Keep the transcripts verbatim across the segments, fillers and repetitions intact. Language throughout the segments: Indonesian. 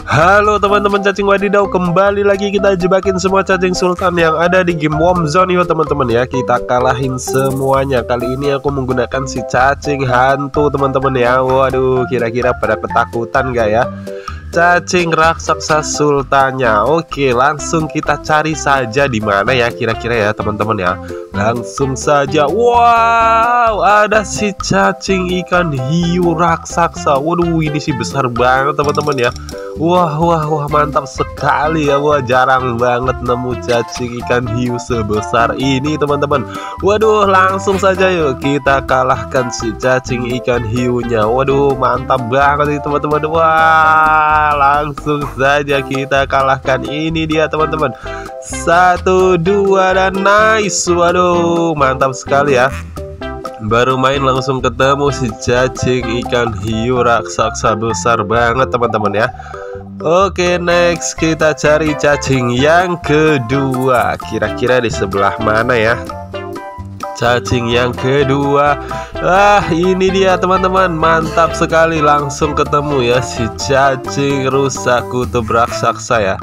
Halo teman-teman cacing wadidaw, kembali lagi kita jebakin semua cacing sultan yang ada di game Warm Zone yuk teman-teman ya. Kita kalahin semuanya. Kali ini aku menggunakan si cacing hantu teman-teman ya. Waduh, kira-kira pada ketakutan gak ya cacing raksasa sultannya? Oke, langsung kita cari saja di mana ya kira-kira ya teman-teman ya. Langsung saja. Wow, ada si cacing ikan hiu raksasa. Waduh, ini sih besar banget teman-teman ya. Wah, wah, wah, mantap sekali ya. Wah, jarang banget nemu cacing ikan hiu sebesar ini teman-teman. Waduh, langsung saja yuk kita kalahkan si cacing ikan hiunya. Waduh, mantap banget nih teman-teman. Wah, langsung saja kita kalahkan. Ini dia teman-teman. Satu, dua, dan nice. Waduh, mantap sekali ya. Baru main langsung ketemu si cacing ikan hiu raksasa besar banget teman-teman ya. Oke, next kita cari cacing yang kedua. Kira-kira di sebelah mana ya cacing yang kedua? Ah, ini dia teman-teman. Mantap sekali, langsung ketemu ya si cacing rusa kutub raksasa ya.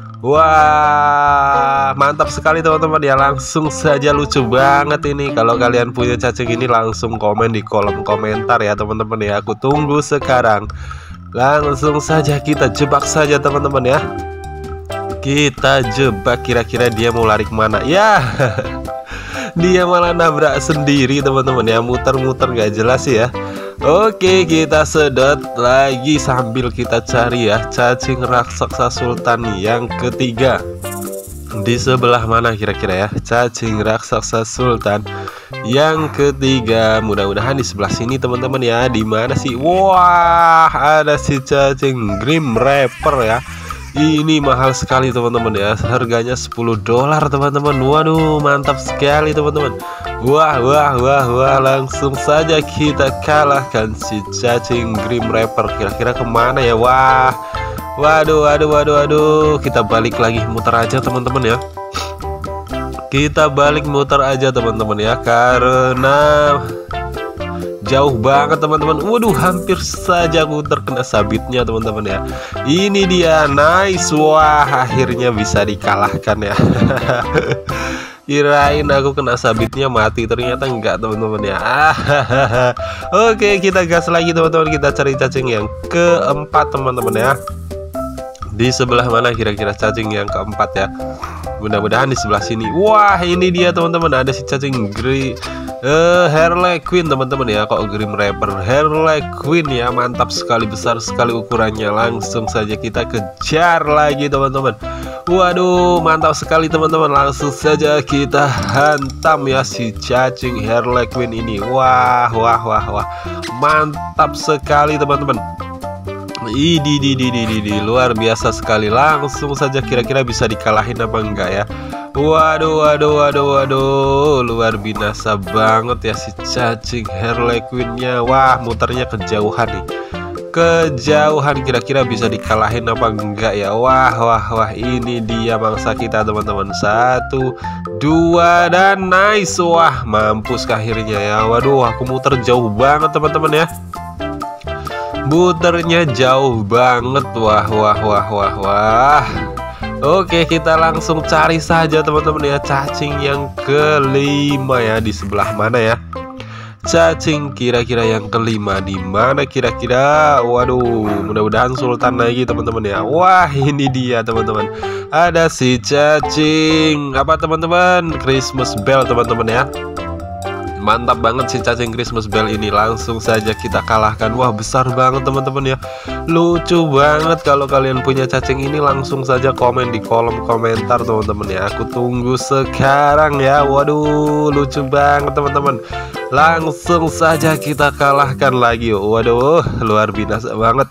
Wah, mantap sekali teman-teman ya. Langsung saja lucu banget ini. Kalau kalian punya cacing ini langsung komen di kolom komentar ya teman-teman ya. Aku tunggu sekarang. Langsung saja kita jebak saja teman-teman ya. Kita jebak, kira-kira dia mau lari kemana ya. Dia malah nabrak sendiri teman-teman ya. Muter-muter gak jelas ya. Oke, kita sedot lagi sambil kita cari ya cacing raksasa sultan yang ketiga. Di sebelah mana kira-kira ya cacing raksasa sultan yang ketiga? Mudah-mudahan di sebelah sini teman-teman ya. Di mana sih? Wah, ada si cacing Grim Reaper ya. Ini mahal sekali teman-teman ya. Harganya sepuluh dolar teman-teman. Waduh, mantap sekali teman-teman. Wah, wah, wah, wah. Langsung saja kita kalahkan si cacing Grim Reaper. Kira-kira kemana ya? Wah, waduh, waduh, waduh, waduh. Kita balik lagi, muter aja teman-teman ya. Kita balik muter aja teman-teman ya. Karena jauh banget teman-teman. Waduh, hampir saja aku terkena sabitnya teman-teman ya. Ini dia, nice. Wah, akhirnya bisa dikalahkan ya. Kirain aku kena sabitnya mati, ternyata enggak teman-teman ya. Oke, kita gas lagi teman-teman. Kita cari cacing yang keempat teman-teman ya. Di sebelah mana kira-kira cacing yang keempat ya? Mudah-mudahan di sebelah sini. Wah, ini dia teman-teman. Ada si cacing Gri uh, Harlequin teman-teman ya. Kok Grim Reaper, Harlequin ya. Mantap sekali, besar sekali ukurannya. Langsung saja kita kejar lagi teman-teman. Waduh, mantap sekali teman-teman. Langsung saja kita hantam ya si cacing Harlequin ini. Wah, wah, wah, wah. Mantap sekali teman-teman. Idi di di di di di luar biasa sekali. Langsung saja, kira-kira bisa dikalahin apa enggak ya? Waduh, waduh, waduh, waduh, luar binasa banget ya si cacing Harlequinnya. Wah, muternya kejauhan nih, kejauhan. Kira-kira bisa dikalahin apa enggak ya? Wah, wah, wah, ini dia mangsa kita teman-teman. Satu, dua, dan nice. Wah, mampus akhirnya ya. Waduh, aku muter jauh banget teman-teman ya. Muternya jauh banget. Wah, wah, wah, wah, wah. Oke, kita langsung cari saja teman-teman ya cacing yang kelima ya. Di sebelah mana ya cacing kira-kira yang kelima? Di mana kira-kira? Waduh, mudah-mudahan sultan lagi teman-teman ya. Wah, ini dia teman-teman. Ada si cacing apa teman-teman? Christmas bell teman-teman ya. Mantap banget si cacing Christmas bell ini. Langsung saja kita kalahkan. Wah, besar banget teman-teman ya. Lucu banget. Kalau kalian punya cacing ini langsung saja komen di kolom komentar teman-teman ya. Aku tunggu sekarang ya. Waduh, lucu banget teman-teman. Langsung saja kita kalahkan lagi. Waduh, luar biasa banget.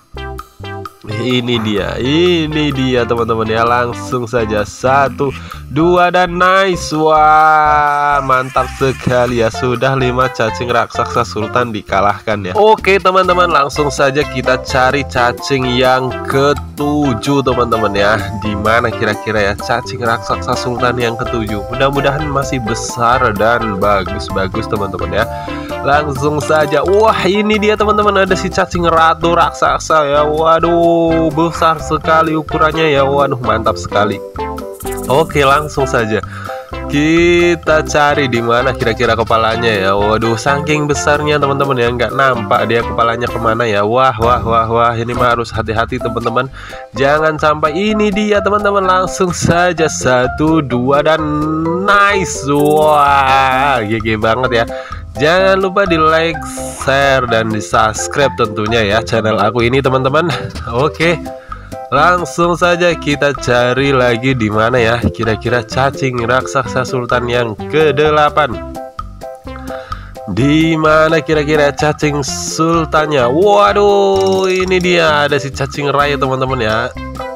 Ini dia, ini dia teman-teman ya. Langsung saja satu, dua, dan nice. Wah, mantap sekali ya. Sudah lima cacing raksasa sultan dikalahkan ya. Oke teman-teman, langsung saja kita cari cacing yang ketujuh teman-teman ya. Dimana kira-kira ya cacing raksasa sultan yang ketujuh? Mudah-mudahan masih besar dan bagus-bagus teman-teman ya. Langsung saja. Wah, ini dia teman-teman, ada si cacing ratu raksasa ya. Waduh, besar sekali ukurannya ya. Waduh, mantap sekali. Oke, langsung saja kita cari di mana kira-kira kepalanya ya. Waduh, saking besarnya teman-teman ya, nggak nampak dia kepalanya kemana ya. Wah, wah, wah, wah, ini mah harus hati-hati teman-teman. Jangan sampai. Ini dia teman-teman, langsung saja satu, dua, dan nice. Wah, G G banget ya. Jangan lupa di like, share, dan di subscribe tentunya ya channel aku ini teman-teman. Oke, langsung saja kita cari lagi di mana ya kira-kira cacing raksasa sultan yang kedelapan. Di mana kira-kira cacing sultannya? Waduh, ini dia, ada si cacing rai teman-teman ya.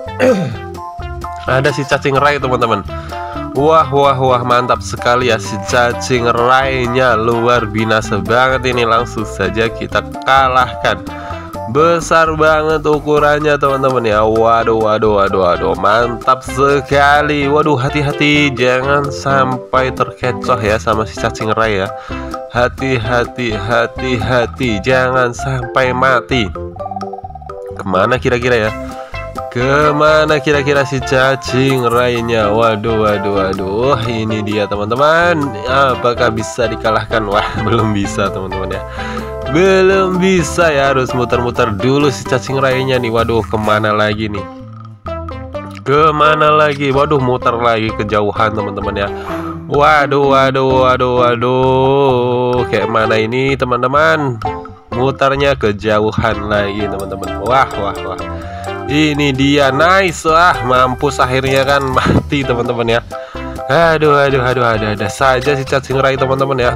Ada si cacing rai teman-teman. Wah, wah, wah, mantap sekali ya si cacing rai-nya, luar binasa banget ini. Langsung saja kita kalahkan. Besar banget ukurannya teman-teman ya. Waduh, waduh, waduh, waduh, mantap sekali. Waduh, hati-hati jangan sampai terkecoh ya sama si cacing rai ya. Hati-hati, hati-hati, jangan sampai mati. Kemana kira-kira ya? Kemana kira-kira si cacing rai-nya? Waduh, waduh, waduh, ini dia teman-teman. Apakah bisa dikalahkan? Wah, belum bisa teman-teman ya. Belum bisa ya, harus muter-muter dulu si cacing rai-nya nih. Waduh, kemana lagi nih? Kemana lagi? Waduh, muter lagi kejauhan teman-teman ya. Waduh, waduh, waduh, waduh, kayak mana ini teman-teman? Mutarnya kejauhan lagi teman-teman. Wah, wah, wah, ini dia, nice. Wah, mampus akhirnya kan, mati teman-teman ya. Aduh, aduh, aduh, ada-ada saja si cacing rai teman-teman ya.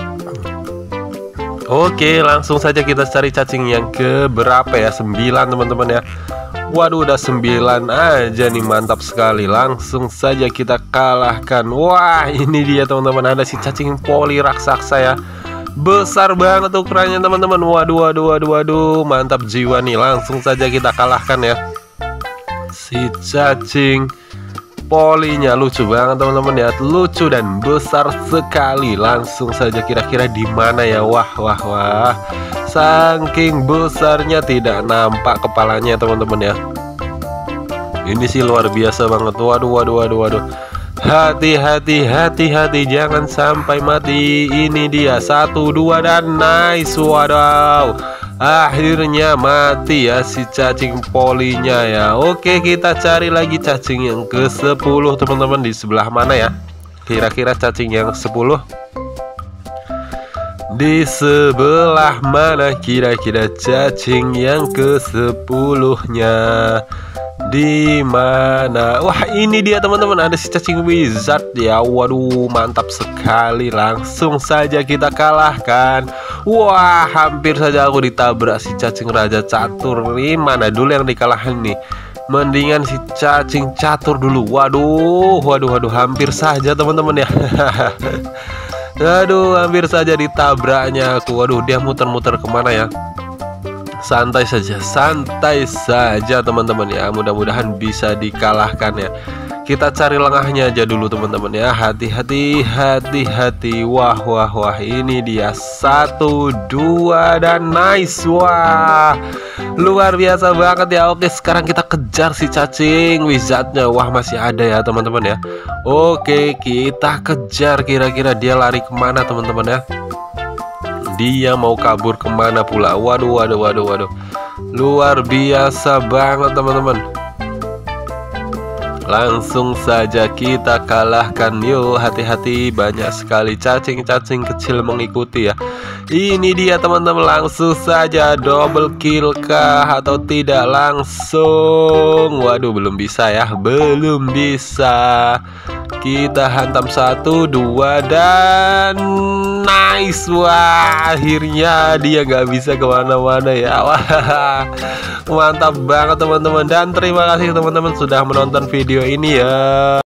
Oke, langsung saja kita cari cacing yang ke berapa ya? Sembilan teman-teman ya. Waduh, udah sembilan aja nih, mantap sekali. Langsung saja kita kalahkan. Wah, ini dia teman-teman, ada si cacing poli raksasa ya. Besar banget ukurannya teman-teman. Waduh, waduh, waduh, waduh, mantap jiwa nih. Langsung saja kita kalahkan ya si cacing polinya. Lucu banget teman-teman ya, lucu dan besar sekali. Langsung saja kira-kira di mana ya? Wah, wah, wah, saking besarnya tidak nampak kepalanya teman-teman ya. Ini sih luar biasa banget. Waduh, waduh, waduh, waduh, hati-hati, hati-hati, jangan sampai mati. Ini dia, satu, dua, dan nice. Waduh, akhirnya mati ya si cacing polinya ya. Oke, kita cari lagi cacing yang ke sepuluh teman-teman. Di sebelah mana ya kira-kira cacing yang sepuluh? Di sebelah mana kira-kira cacing yang ke sepuluh-nya? Di mana? Wah, ini dia teman-teman, ada si cacing wizard ya. Waduh, mantap sekali. Langsung saja kita kalahkan. Wah, hampir saja aku ditabrak si cacing raja catur. Ini mana dulu yang dikalahin nih? Mendingan si cacing catur dulu. Waduh, waduh, waduh, hampir saja teman-teman ya. Aduh, hampir saja ditabraknya aku. Waduh, dia muter-muter kemana ya? Santai saja, santai saja teman-teman ya. Mudah-mudahan bisa dikalahkan ya. Kita cari lengahnya aja dulu teman-teman ya. Hati-hati, hati-hati. Wah, wah, wah, ini dia, satu, dua, dan nice. Wah, luar biasa banget ya. Oke, sekarang kita kejar si cacing wizardnya. Wah, masih ada ya teman-teman ya. Oke, kita kejar. Kira-kira dia lari kemana teman-teman ya? Dia mau kabur kemana pula? Waduh, waduh, waduh, waduh, luar biasa banget teman-teman. Langsung saja kita kalahkan. Yuk, hati-hati, banyak sekali cacing-cacing kecil mengikuti ya. Ini dia teman-teman, langsung saja double kill kah atau tidak langsung? Waduh, belum bisa ya, belum bisa. Kita hantam satu, dua, dan nice. Wah, akhirnya dia nggak bisa kemana-mana ya. Wah, mantap banget teman-teman. Dan terima kasih teman-teman sudah menonton video ini ya.